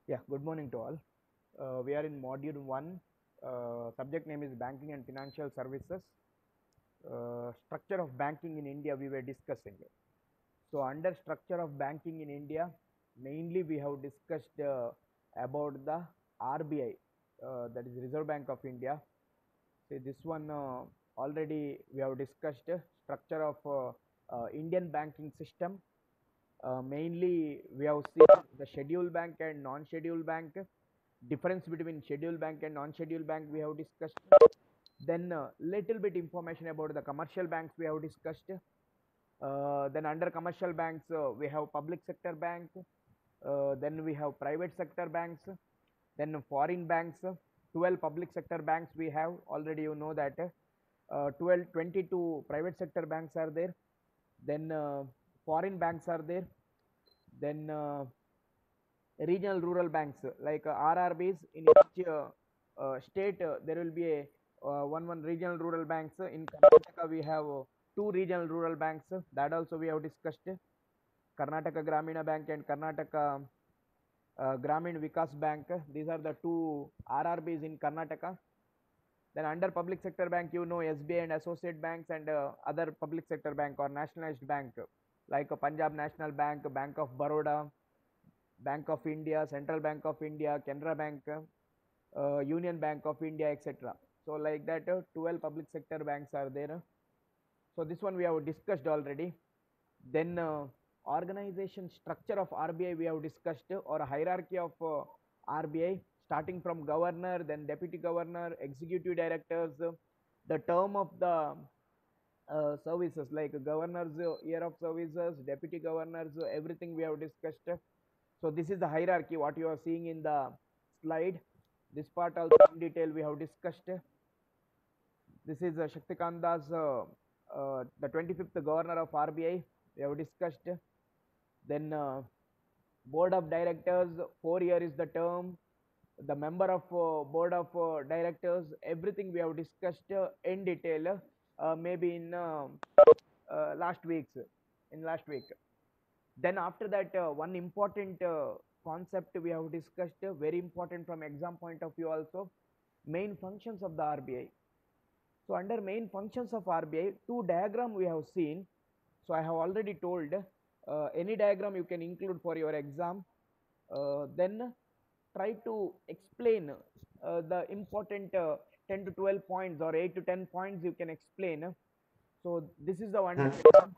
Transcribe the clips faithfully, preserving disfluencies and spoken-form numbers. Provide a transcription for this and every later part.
Yeah, good morning to all. Uh, we are in module one. Uh, subject name is banking and financial services. Uh, structure of banking in India we were discussing. So under structure of banking in India, mainly we have discussed uh, about the R B I, uh, that is Reserve Bank of India. See this one uh, already we have discussed uh, structure of uh, uh, Indian banking system. Uh, mainly we have seen the scheduled bank and non-scheduled bank, difference between scheduled bank and non-scheduled bank we have discussed. Then uh, little bit information about the commercial banks we have discussed. Uh, then under commercial banks uh, we have public sector bank, uh, then we have private sector banks, then foreign banks, twelve public sector banks we have already, you know that uh, twelve twenty-two private sector banks are there, then uh, foreign banks are there, then uh, regional rural banks like uh, R R Bs in each uh, uh, state. Uh, there will be a uh, one one regional rural banks. In Karnataka we have uh, two regional rural banks, that also we have discussed. Karnataka Gramina Bank and Karnataka uh, Gramin Vikas Bank, these are the two R R Bs in Karnataka. Then under public sector bank, you know, S B I and associate banks, and uh, other public sector bank or nationalized bank like uh, Punjab National Bank, Bank of Baroda, Bank of India, Central Bank of India, Canara Bank, uh, Union Bank of India, et cetera. So like that, uh, twelve public sector banks are there. So this one we have discussed already. Then uh, organization structure of R B I we have discussed, uh, or hierarchy of uh, R B I, starting from governor, then deputy governor, executive directors, uh, the term of the uh, services like governor's uh, year of services, deputy governors, uh, everything we have discussed. So this is the hierarchy what you are seeing in the slide. This part also in detail we have discussed. This is uh, Shaktikanda's uh, uh, the twenty-fifth governor of R B I we have discussed. Then uh, board of directors, four year is the term. The member of uh, board of uh, directors, everything we have discussed uh, in detail, uh, maybe in uh, uh, last weeks, in last week. Then after that, uh, one important uh, concept we have discussed, uh, very important from exam point of view also, main functions of the R B I. So under main functions of R B I, two diagram we have seen. So I have already told, uh, any diagram you can include for your exam. Uh, then try to explain uh, the important uh, ten to twelve points or eight to ten points you can explain. So this is the one diagram.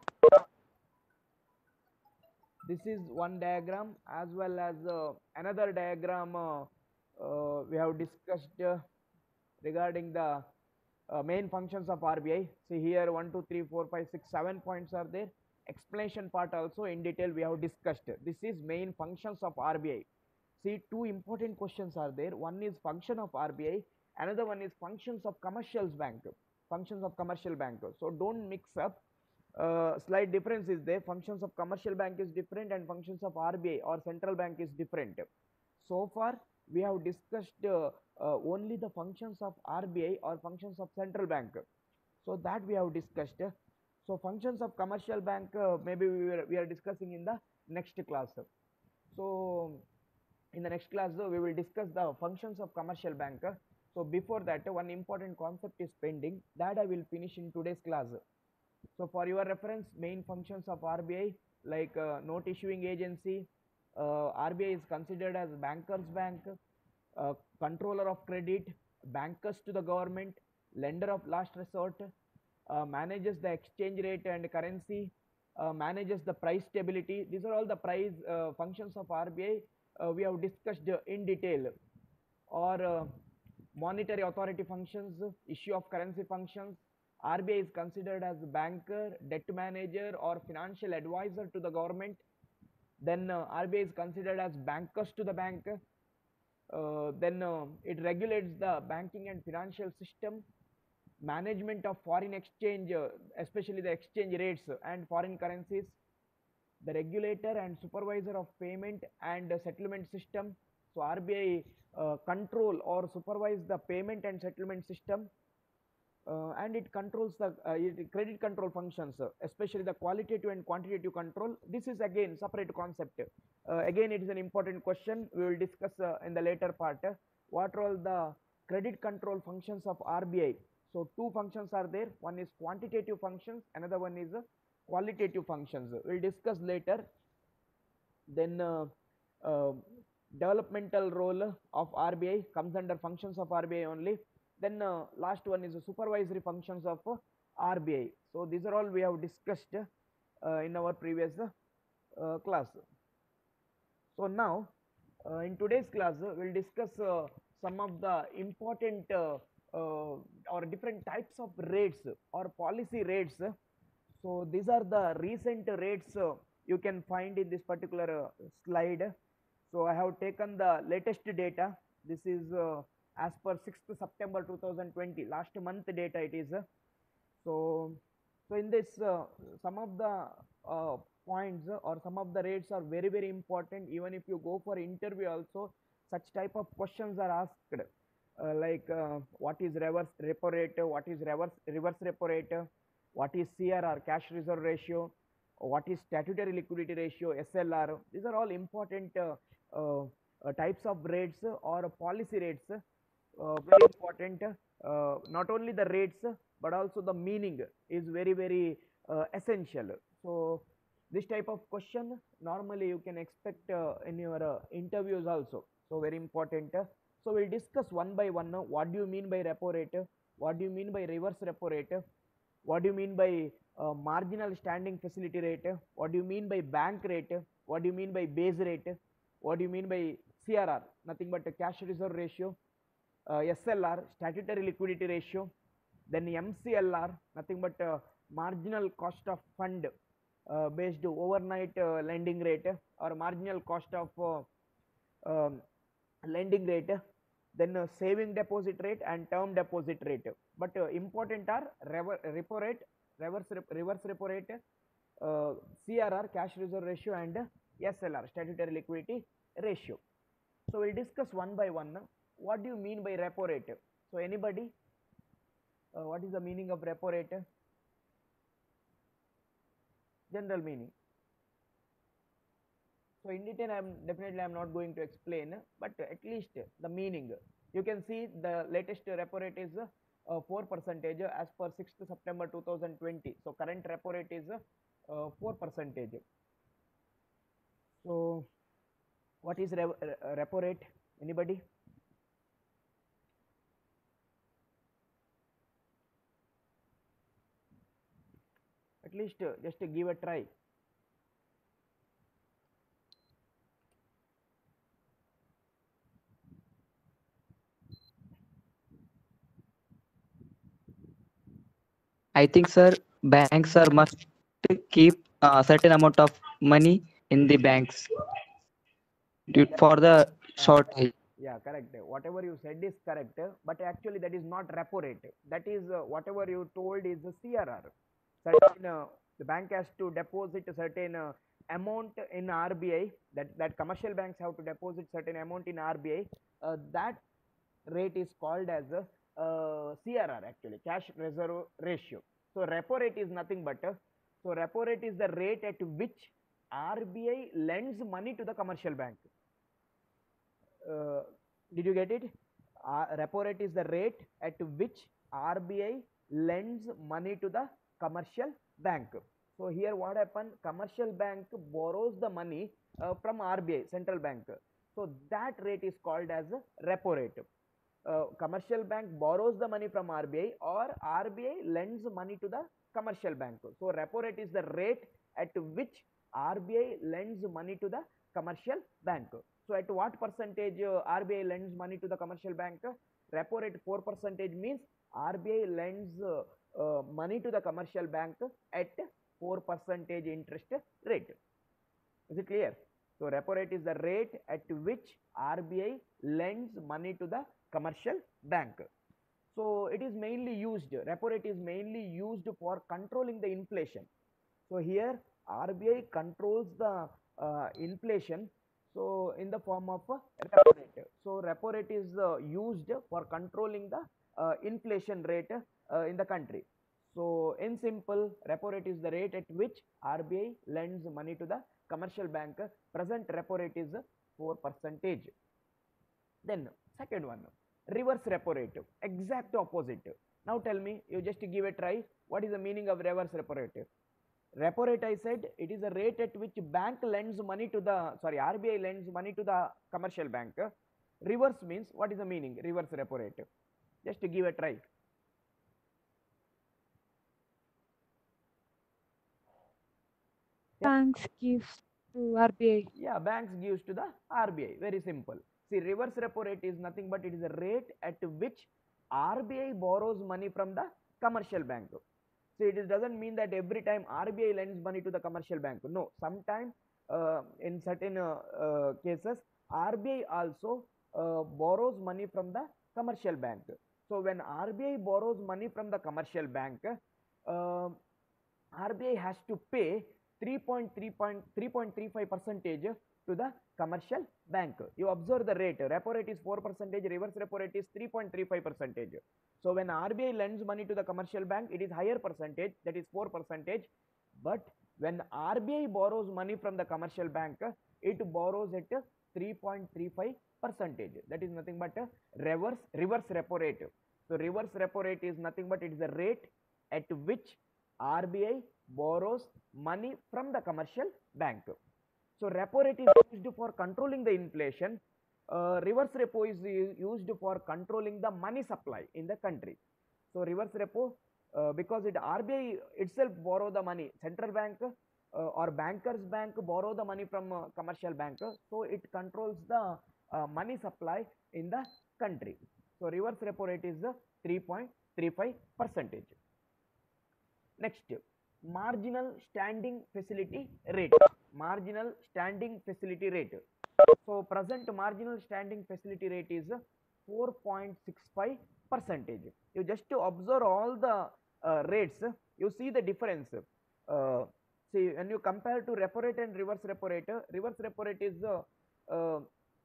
This is one diagram, as well as uh, another diagram uh, uh, we have discussed uh, regarding the uh, main functions of R B I. See here, one two three four five six seven points are there. Explanation part also in detail we have discussed. This is main functions of R B I. See, two important questions are there. One is function of R B I, another one is functions of commercial bank, functions of commercial bank. So don't mix up. Uh, slight difference is there. Functions of commercial bank is different and functions of R B I or central bank is different. So far we have discussed uh, uh, only the functions of R B I or functions of central bank. So that we have discussed. So functions of commercial bank, uh, maybe we are, we are discussing in the next class. So in the next class, uh, we will discuss the functions of commercial bank. So before that, uh, one important concept is pending, that I will finish in today's class. So for your reference, main functions of R B I, like uh, note issuing agency, uh, R B I is considered as bankers bank, uh, controller of credit, bankers to the government, lender of last resort, uh, manages the exchange rate and currency, uh, manages the price stability. These are all the price uh, functions of R B I uh, we have discussed uh, in detail. Or uh, monetary authority functions, issue of currency functions. R B I is considered as banker, debt manager, or financial advisor to the government. Then uh, R B I is considered as bankers to the bank. Uh, then uh, it regulates the banking and financial system, management of foreign exchange, uh, especially the exchange rates and foreign currencies, the regulator and supervisor of payment and settlement system. So R B I uh, control or supervise the payment and settlement system. uh, and it controls the uh, it, credit control functions, uh, especially the qualitative and quantitative control. This is again separate concept. Uh, again, it is an important question. We will discuss uh, in the later part. Uh, what are all the credit control functions of R B I? So two functions are there. One is quantitative functions. Another one is uh, qualitative functions. We'll discuss later. Then uh, uh, developmental role of R B I comes under functions of R B I only. Then uh, last one is the supervisory functions of uh, R B I. So these are all we have discussed uh, in our previous uh, class. So now uh, in today's class uh, we'll discuss uh, some of the important uh, uh, or different types of rates or policy rates. So these are the recent rates uh, you can find in this particular uh, slide. So I have taken the latest data. This is uh, as per sixth September two thousand twenty, last month data it is. So, so in this, uh, some of the uh, points or some of the rates are very very important. Even if you go for interview also, such type of questions are asked. Uh, like uh, what is reverse repo rate, what is reverse reverse repo rate, what is C R R, cash reserve ratio, what is statutory liquidity ratio, S L R. These are all important uh, uh, uh, types of rates or policy rates. Uh, very important. Uh, not only the rates but also the meaning is very very uh, essential. So this type of question normally you can expect uh, in your uh, interviews also. So very important. So we'll discuss one by one. What do you mean by repo rate? What do you mean by reverse repo rate? What do you mean by uh, marginal standing facility rate? What do you mean by bank rate? What do you mean by base rate? What do you mean by C R R? Nothing but a cash reserve ratio. Uh, S L R, statutory liquidity ratio. Then M C L R, nothing but uh, marginal cost of fund uh, based overnight uh, lending rate or marginal cost of uh, um, lending rate. Then uh, saving deposit rate and term deposit rate. But uh, important are repo rate, reverse reverse repo rate, uh, C R R, cash reserve ratio, and S L R, statutory liquidity ratio. So we'll discuss one by one. What do you mean by repo rate? So anybody, uh, what is the meaning of repo rate? General meaning. So in detail, I'm definitely I'm not going to explain, but at least the meaning. You can see the latest repo rate is uh, four percentage as per sixth September two thousand twenty. So current repo rate is uh, four percentage. So what is re repo rate? Anybody? At least uh, just to give a try. I think, sir, banks are must keep a certain amount of money in the banks due Yeah, for the uh, shortage. yeah, correct. Whatever you said is correct, but actually that is not repo rate. That is uh, whatever you told is the C R R. Certain uh, the bank has to deposit a certain uh, amount in R B I. That that commercial banks have to deposit certain amount in R B I. Uh, that rate is called as a uh, C R R, actually cash reserve ratio. So repo rate is nothing but uh, so repo rate is the rate at which R B I lends money to the commercial bank. Uh, did you get it? Uh, repo rate is the rate at which R B I lends money to the commercial bank. So here what happened? Commercial bank borrows the money uh, from R B I, central bank. So that rate is called as repo rate. Uh, commercial bank borrows the money from R B I or R B I lends money to the commercial bank. So repo rate is the rate at which R B I lends money to the commercial bank. So at what percentage uh, R B I lends money to the commercial bank? Repo rate four percentage means R B I lends uh, uh, money to the commercial bank at four percentage interest rate. Is it clear? So repo rate is the rate at which R B I lends money to the commercial bank. So it is mainly used, repo rate is mainly used for controlling the inflation. So here R B I controls the uh, inflation, so in the form of a repo rate. So repo rate is uh, used for controlling the uh, inflation rate uh, in the country. So in simple, repo rate is the rate at which R B I lends money to the commercial bank. Present repo rate is four percentage. Then second one, reverse repo rate, exact opposite. Now tell me, you just give a try. What is the meaning of reverse repo rate? Repo rate, I said, it is a rate at which bank lends money to the, sorry, R B I lends money to the commercial bank. Reverse means, what is the meaning? Reverse repo rate. Just to give a try. Banks gives to R B I. Yeah, banks gives to the R B I. Very simple. See, reverse repo rate is nothing but it is a rate at which R B I borrows money from the commercial bank. So it doesn't mean that every time R B I lends money to the commercial bank. No, sometimes uh, in certain uh, uh, cases, R B I also uh, borrows money from the commercial bank. So when R B I borrows money from the commercial bank, uh, R B I has to pay three point three five percentage to the commercial bank. You observe the rate. Repo rate is four percentage, reverse repo rate is three point three five percentage. So when R B I lends money to the commercial bank, it is higher percentage, that is four percentage. But when R B I borrows money from the commercial bank, it borrows at three point three five percentage. That is nothing but a reverse reverse repo rate. So reverse repo rate is nothing but it is the rate at which R B I borrows money from the commercial bank. So repo rate is used for controlling the inflation. Uh, reverse repo is used for controlling the money supply in the country. So reverse repo, uh, because it R B I itself borrow the money, central bank uh, or bankers bank borrow the money from uh, commercial bank. So it controls the uh, money supply in the country. So reverse repo rate is the three point three five percentage. Next, marginal standing facility rate. Marginal standing facility rate. So present marginal standing facility rate is four point six five percentage. You just to observe all the uh, rates, you see the difference. Uh, see, when you compare to repo rate and reverse repo rate, reverse repo rate is uh, uh,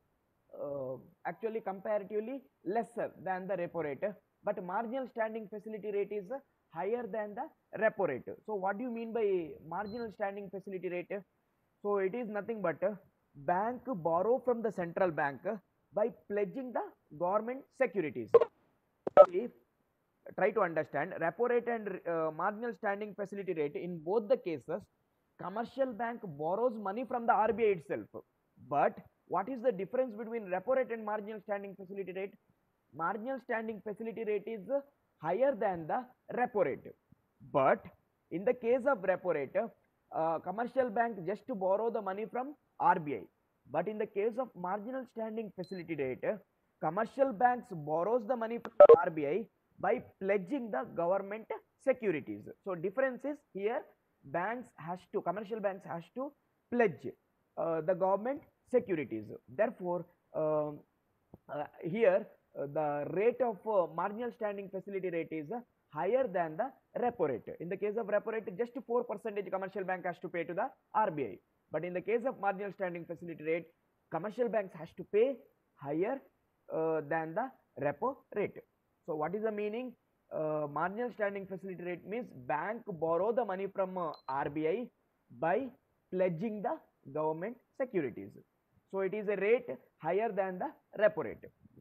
uh, actually comparatively lesser than the repo rate, but marginal standing facility rate is higher than the repo rate. So what do you mean by marginal standing facility rate? So it is nothing but bank borrow from the central bank by pledging the government securities. See, try to understand repo rate and uh, marginal standing facility rate. In both the cases, commercial bank borrows money from the R B I itself. But what is the difference between repo rate and marginal standing facility rate? Marginal standing facility rate is higher than the repo rate. But in the case of repo rate, uh, commercial bank just to borrow the money from R B I. But in the case of marginal standing facility rate, commercial banks borrows the money from R B I by pledging the government securities. So difference is here, banks has to, commercial banks has to pledge uh, the government securities. Therefore, uh, uh, here uh, the rate of uh, marginal standing facility rate is uh, higher than the repo rate. In the case of repo rate, just four percentage commercial bank has to pay to the R B I. But in the case of marginal standing facility rate, commercial banks has to pay higher uh, than the repo rate. So what is the meaning? Uh, marginal standing facility rate means bank borrow the money from uh, R B I by pledging the government securities. So it is a rate higher than the repo rate.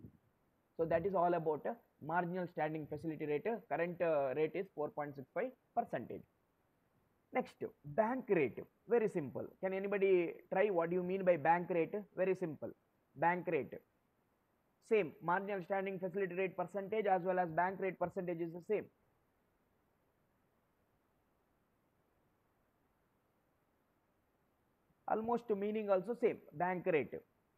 So that is all about uh, marginal standing facility rate. Current uh, rate is four point six five percentage. Next, bank rate. Very simple. Can anybody try what do you mean by bank rate? Very simple. Bank rate. Same, marginal standing facility rate percentage as well as bank rate percentage is the same. Almost meaning also same, bank rate.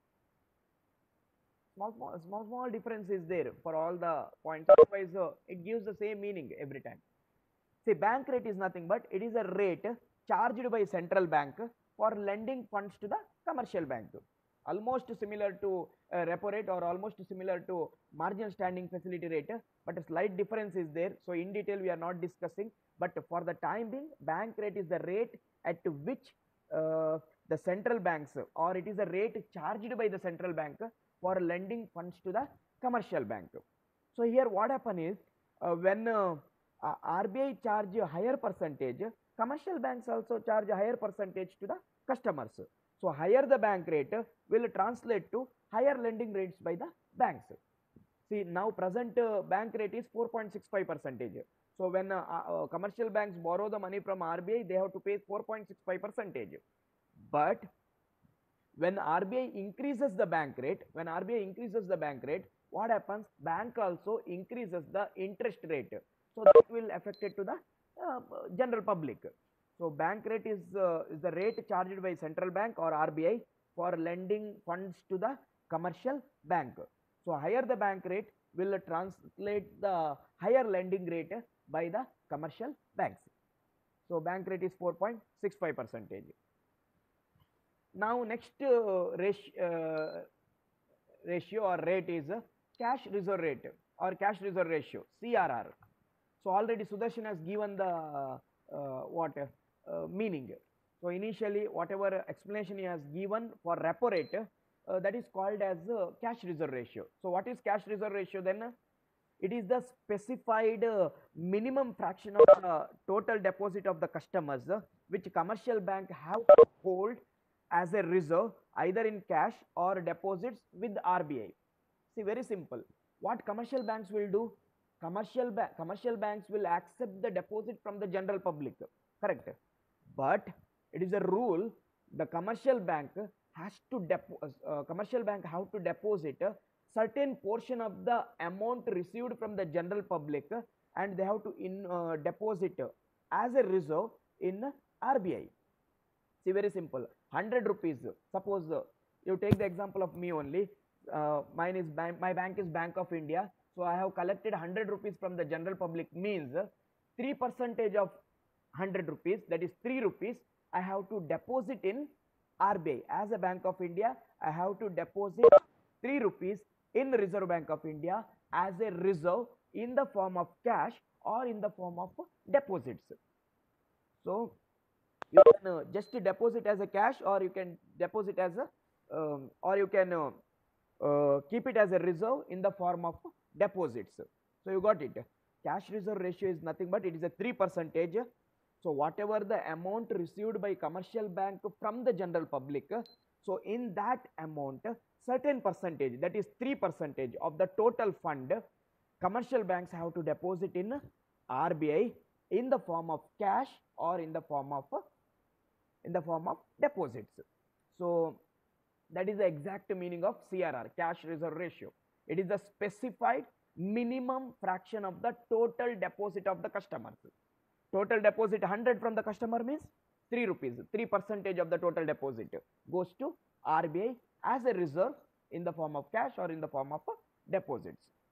Small, small, small, small difference is there for all the points. Otherwise, uh, it gives the same meaning every time. See, bank rate is nothing but it is a rate charged by central bank for lending funds to the commercial bank. Almost similar to uh, repo rate or almost similar to marginal standing facility rate, but a slight difference is there. So in detail we are not discussing, but for the time being, bank rate is the rate at which uh, the central banks, or it is a rate charged by the central bank for lending funds to the commercial bank. So here what happen is, uh, when uh, uh, R B I charge a higher percentage, commercial banks also charge a higher percentage to the customers. So higher the bank rate will translate to higher lending rates by the banks. See, now present uh, bank rate is four point six five percentage. So when uh, uh, commercial banks borrow the money from R B I, they have to pay four point six five percentage. But when R B I increases the bank rate, when R B I increases the bank rate, what happens? Bank also increases the interest rate. So that will affect it to the uh, general public. So bank rate is, uh, is the rate charged by central bank or R B I for lending funds to the commercial bank. So higher the bank rate will translate the higher lending rate by the commercial banks. So bank rate is four point six five percentage. Now next uh, ratio, uh, ratio or rate is uh, cash reserve rate or cash reserve ratio, C R R. So already Sudarshan has given the uh, uh, what uh, meaning. So initially whatever explanation he has given for repo rate, uh, that is called as uh, cash reserve ratio. So what is cash reserve ratio then? It is the specified uh, minimum fraction of the total deposit of the customers uh, which commercial bank have to hold as a reserve either in cash or deposits with R B I. See, very simple. What commercial banks will do? Commercial, ba commercial banks will accept the deposit from the general public, correct? But it is a rule, the commercial bank has to depo uh, commercial bank have to deposit a certain portion of the amount received from the general public, and they have to in uh, deposit as a reserve in R B I. See, very simple. one hundred rupees. Suppose uh, you take the example of me only. Uh, mine is bank, my bank is Bank of India. So I have collected one hundred rupees from the general public, means three percentage of one hundred rupees, that is three rupees, I have to deposit in R B I. As a Bank of India, I have to deposit three rupees in Reserve Bank of India as a reserve in the form of cash or in the form of deposits. So you can uh, just deposit as a cash, or you can deposit as a um, or you can uh, uh, keep it as a reserve in the form of deposits. So you got it. Cash reserve ratio is nothing but it is a three percentage. So whatever the amount received by commercial bank from the general public, so in that amount certain percentage, that is three percentage of the total fund, commercial banks have to deposit in R B I in the form of cash or in the form of in the form of deposits. So that is the exact meaning of C R R, cash reserve ratio. It is the specified minimum fraction of the total deposit of the customers. Total deposit one hundred from the customer means three rupees, three percentage of the total deposit goes to R B I as a reserve in the form of cash or in the form of deposits.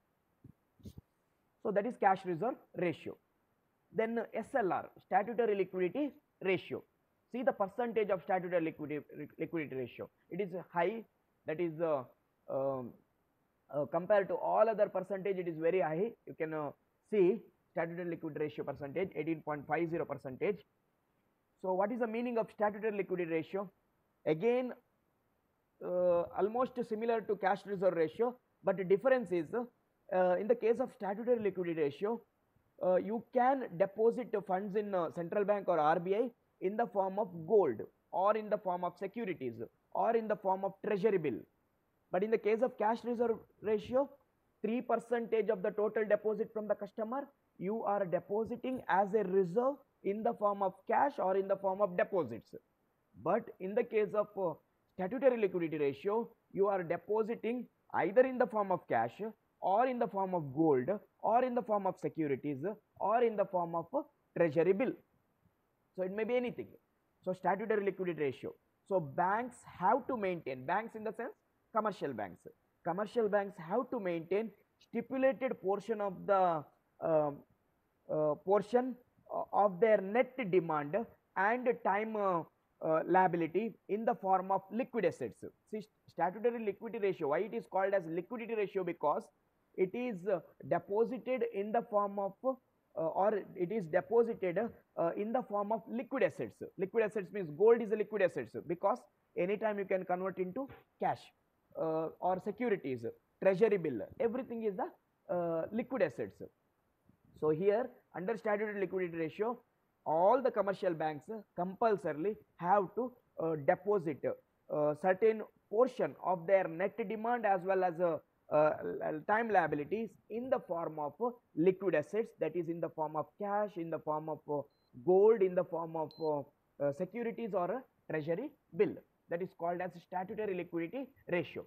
So that is cash reserve ratio. Then S L R, statutory liquidity ratio. See the percentage of statutory liquidity, liquidity ratio. It is high, that is uh, um, uh, compared to all other percentage, it is very high. You can uh, see statutory liquidity ratio percentage, eighteen point five zero percentage. So what is the meaning of statutory liquidity ratio? Again, uh, almost similar to cash reserve ratio, but the difference is uh, in the case of statutory liquidity ratio, uh, you can deposit the funds in uh, central bank or R B I in the form of gold or in the form of securities or in the form of treasury bill. But in the case of cash reserve ratio, three percentage of the total deposit from the customer, you are depositing as a reserve in the form of cash or in the form of deposits. But in the case of uh, statutory liquidity ratio, you are depositing either in the form of cash or in the form of gold or in the form of securities or in the form of uh, treasury bill. So it may be anything. So statutory liquidity ratio. So banks have to maintain, banks in the sense commercial banks. Commercial banks have to maintain stipulated portion of the uh, uh, portion of their net demand and time uh, uh, liability in the form of liquid assets. See, statutory liquidity ratio, why it is called as liquidity ratio? Because it is uh, deposited in the form of uh, or it is deposited uh, in the form of liquid assets. Liquid assets means gold is a liquid assets because anytime you can convert into cash uh, or securities, treasury bill, everything is the uh, liquid assets. So here under statutory liquidity ratio, all the commercial banks uh, compulsorily have to uh, deposit uh, certain portion of their net demand as well as uh, uh, time liabilities in the form of uh, liquid assets, that is in the form of cash, in the form of uh, gold, in the form of uh, uh, securities or a treasury bill. That is called as statutory liquidity ratio.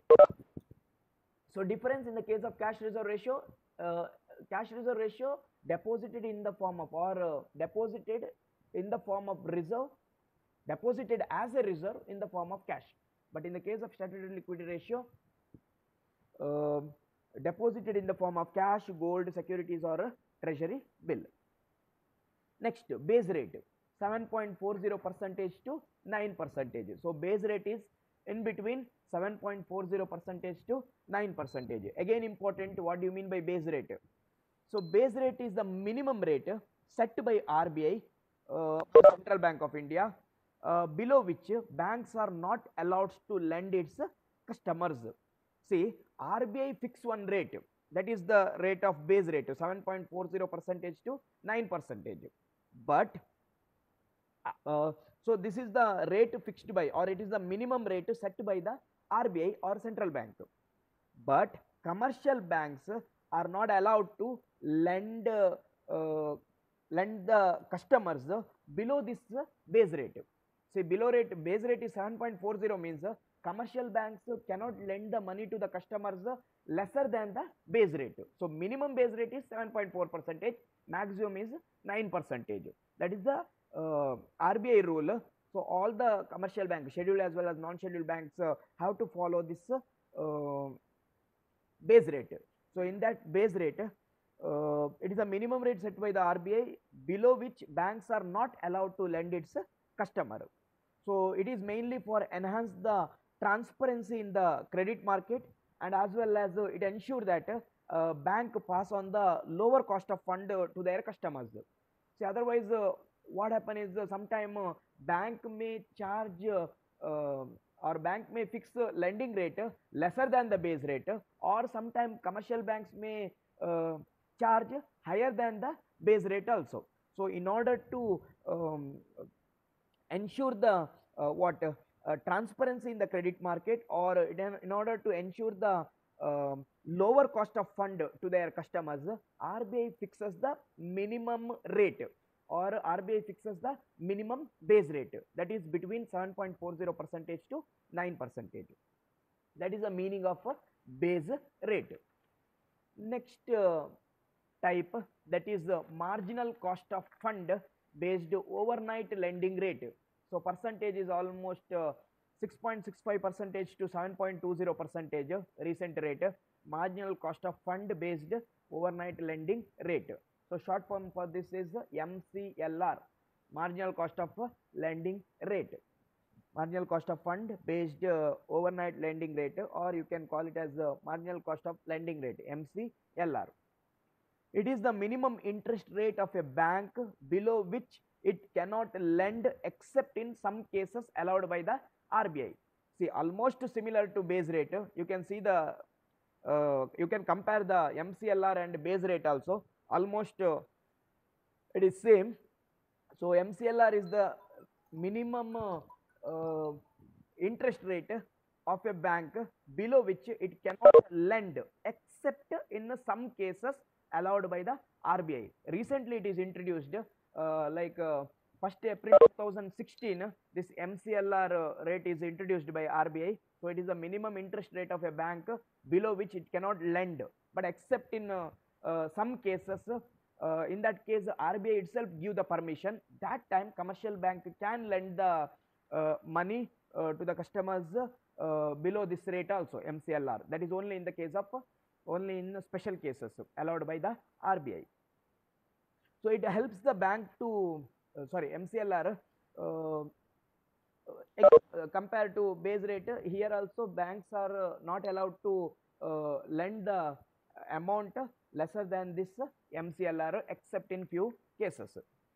So difference in the case of cash reserve ratio, uh, cash reserve ratio deposited in the form of or uh, deposited in the form of reserve, deposited as a reserve in the form of cash. But in the case of statutory liquidity ratio, uh, deposited in the form of cash, gold, securities or a treasury bill. Next, base rate seven point four zero percentage to nine percentage. So base rate is in between seven point four zero percentage to nine percentage. Again important, what do you mean by base rate? So base rate is the minimum rate set by R B I, uh, Central Bank of India, uh, below which banks are not allowed to lend its customers. See, R B I fix one rate, that is the rate of base rate, seven point four zero percentage to nine percentage. But uh, so this is the rate fixed by, or it is the minimum rate set by the R B I or central bank. But commercial banks are not allowed to lend uh, uh, lend the customers below this base rate. See, below rate, base rate is seven point four zero, means uh, commercial banks cannot lend the money to the customers lesser than the base rate. So minimum base rate is seven point four percentage, maximum is nine percentage. That is the uh, R B I rule. So all the commercial banks, scheduled as well as non-scheduled banks, uh, have to follow this uh, base rate. So in that base rate, uh, it is a minimum rate set by the R B I, below which banks are not allowed to lend its customer. So it is mainly for enhance the transparency in the credit market, and as well as uh, it ensure that uh, bank pass on the lower cost of fund uh, to their customers. See, otherwise uh, what happen is uh, sometime uh, bank may charge uh, uh, or bank may fix uh, lending rate uh, lesser than the base rate, uh, or sometime commercial banks may uh, charge higher than the base rate also. So in order to um, ensure the uh, what uh, uh, transparency in the credit market, or in, in order to ensure the uh, lower cost of fund to their customers, R B I fixes the minimum rate, or R B I fixes the minimum base rate, that is between seven point four zero percentage to nine percentage. That is the meaning of a base rate. Next uh, type, that is the marginal cost of fund based overnight lending rate. So percentage is almost uh, six point six five percentage to seven point two zero percentage recent rate, marginal cost of fund based overnight lending rate. So short form for this is M C L R, marginal cost of lending rate, marginal cost of fund based uh, overnight lending rate, or you can call it as the marginal cost of lending rate, M C L R. It is the minimum interest rate of a bank below which it cannot lend except in some cases allowed by the R B I. See, almost similar to base rate. You can see the uh, you can compare the M C L R and base rate also. Almost uh, it is same. So M C L R is the minimum uh, uh, interest rate of a bank below which it cannot lend except in some cases allowed by the R B I. Recently it is introduced, uh, like uh, first April two thousand sixteen, this M C L R uh, rate is introduced by R B I. So it is the minimum interest rate of a bank below which it cannot lend, but except in uh, uh, some cases, uh, in that case R B I itself give the permission. That time commercial bank can lend the uh, money uh, to the customers uh, below this rate also, M C L R. That is only in the case of only in special cases allowed by the R B I. So it helps the bank to uh, sorry M C L R uh, uh, compared to base rate. Here also banks are uh, not allowed to uh, lend the amount lesser than this M C L R except in few cases.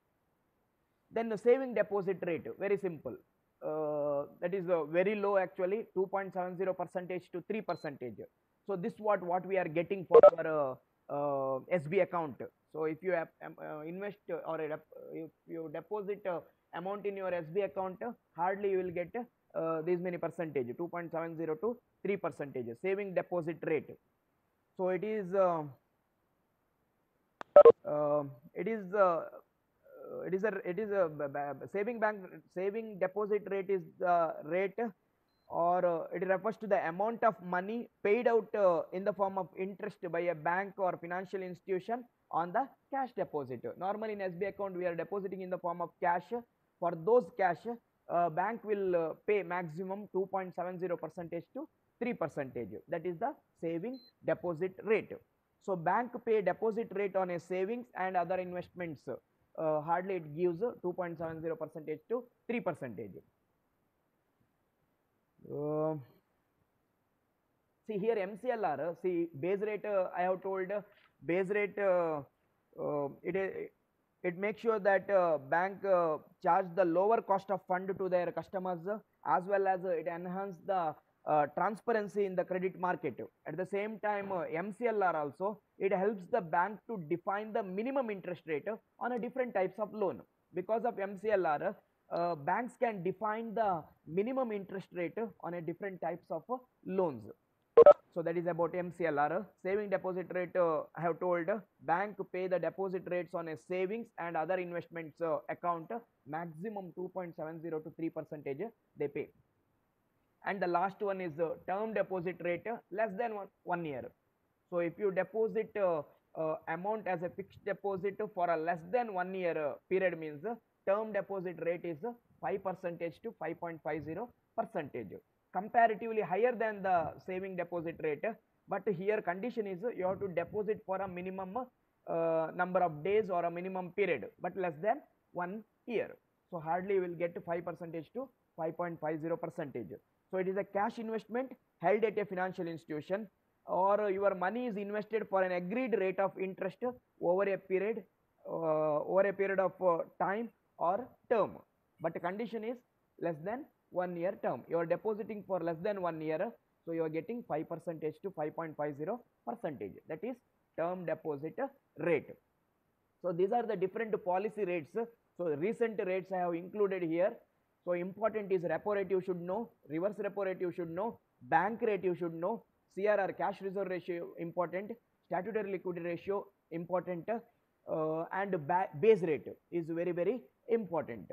Then the saving deposit rate, very simple. Uh, that is uh, very low actually, two point seven zero percentage to three percentage. So this what what we are getting for our uh, S B account. So if you have, um, uh, invest or a dep- if you deposit uh, amount in your S B account, uh, hardly you will get uh, these many percentage, two point seven zero to three percentage saving deposit rate. So it is uh, uh, it is uh, uh, it is a it is a b- b- saving bank saving deposit rate is the rate, or uh, it refers to the amount of money paid out uh, in the form of interest by a bank or financial institution on the cash deposit. Normally in S B account we are depositing in the form of cash. For those cash, uh, bank will uh, pay maximum two point seven zero percentage to three percentage. That is the saving deposit rate. So bank pay deposit rate on a savings and other investments, uh, hardly it gives two point seven zero percentage to three percentage. Uh, see here M C L R, uh, see base rate, uh, I have told uh, base rate, uh, uh, it is it makes sure that uh, bank uh, charge the lower cost of fund to their customers, uh, as well as uh, it enhance the uh, transparency in the credit market. At the same time, uh, M C L R also, it helps the bank to define the minimum interest rate uh, on a different types of loan. Because of M C L R, uh, banks can define the minimum interest rate uh, on a different types of uh, loans. So that is about M C L R. Saving deposit rate, uh, I have told, uh, bank pay the deposit rates on a savings and other investments uh, account, uh, maximum two point seven zero to three percentage uh, they pay. And the last one is uh, term deposit rate, uh, less than one, one year. So if you deposit uh, uh, amount as a fixed deposit for a less than one year uh, period, means uh, term deposit rate is uh, five percentage to five point five zero percentage, comparatively higher than the saving deposit rate. But here condition is uh, you have to deposit for a minimum uh, number of days or a minimum period, but less than one year. So hardly you will get five percentage to five point five zero percentage. So it is a cash investment held at a financial institution, or your money is invested for an agreed rate of interest over a period, uh, over a period of uh, time or term, but the condition is less than one year term. You are depositing for less than one year, so you are getting five percentage to five point five zero percentage. That is term deposit rate. So these are the different policy rates. So recent rates I have included here. So important is repo rate you should know, reverse repo rate you should know, bank rate you should know, C R R, cash reserve ratio important, statutory liquidity ratio important, uh, and base rate is very very important.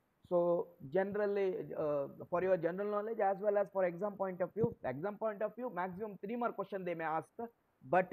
So generally, uh, for your general knowledge as well as for exam point of view, exam point of view, maximum three more question they may ask, but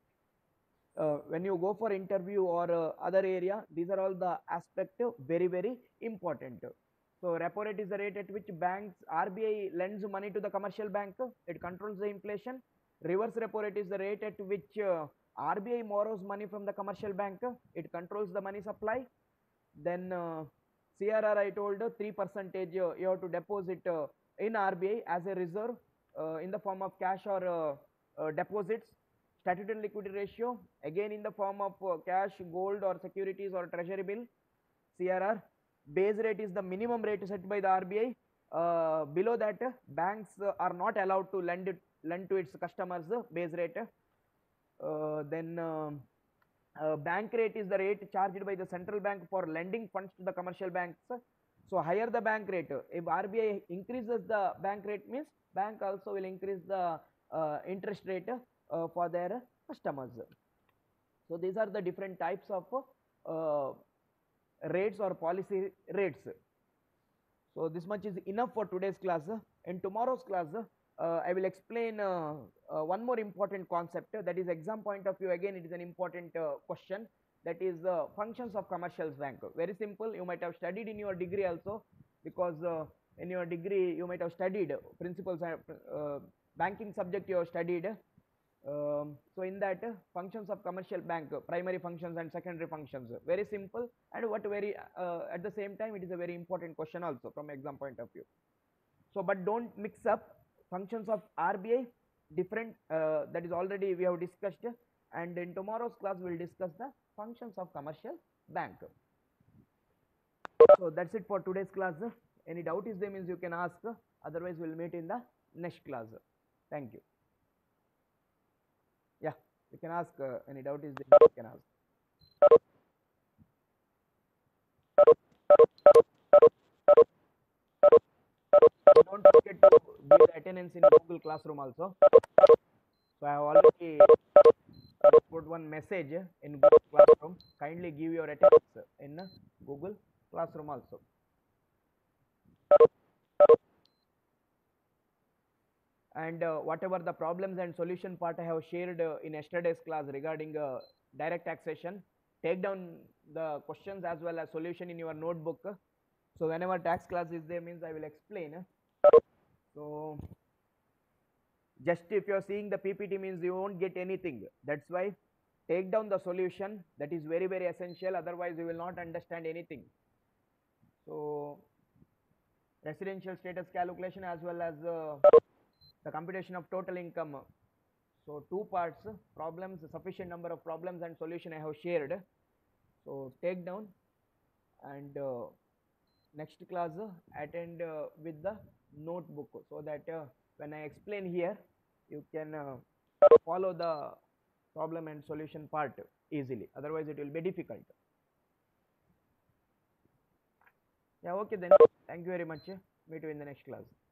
uh, when you go for interview or uh, other area, these are all the aspect very very important. So repo rate is the rate at which banks, R B I lends money to the commercial bank. It controls the inflation. Reverse repo rate is the rate at which uh, R B I borrows money from the commercial bank. It controls the money supply. Then uh, C R R I told uh, three percentage uh, you have to deposit uh, in R B I as a reserve uh, in the form of cash or uh, uh, deposits. Statutory liquidity ratio again in the form of uh, cash, gold or securities or treasury bill. C R R. Base rate is the minimum rate set by the R B I. Uh, below that, uh, banks uh, are not allowed to lend it, lend to its customers uh, base rate. Uh, then um, uh, bank rate is the rate charged by the central bank for lending funds to the commercial banks. So higher the bank rate, if R B I increases the bank rate, means bank also will increase the uh, interest rate uh, for their customers. So these are the different types of uh, rates or policy rates. So this much is enough for today's class. In tomorrow's class, uh, I will explain uh, uh, one more important concept, that is exam point of view. Again, it is an important uh, question, that is uh, functions of commercial bank. Very simple, you might have studied in your degree also, because uh, in your degree you might have studied principles, uh, banking subject you have studied. Um, so in that, uh, functions of commercial bank, uh, primary functions and secondary functions, uh, very simple, and what very uh, at the same time it is a very important question also from exam point of view. So but don't mix up functions of R B I, different, uh, that is already we have discussed, and in tomorrow's class we will discuss the functions of commercial bank. So that's it for today's class. Any doubt is there, means you can ask, otherwise we will meet in the next class. Thank you. Yeah. You can ask uh, any doubt is there, you can ask. Don't forget to give the attendance in Google Classroom also. So I have already uh, put one message in Google Classroom. Kindly give your attendance in Google Classroom also. And uh, whatever the problems and solution part I have shared uh, in yesterday's class regarding uh, direct taxation, take down the questions as well as solution in your notebook. So whenever tax class is there means I will explain. So just if you are seeing the P P T means you won't get anything. That's why take down the solution. That is very very essential. Otherwise you will not understand anything. So residential status calculation as well as uh, the computation of total income. So two parts, problems, sufficient number of problems and solution I have shared. So take down, and uh, next class uh, attend uh, with the notebook, so that uh, when I explain here you can uh, follow the problem and solution part easily, otherwise it will be difficult. Yeah, okay then, thank you very much, meet you in the next class.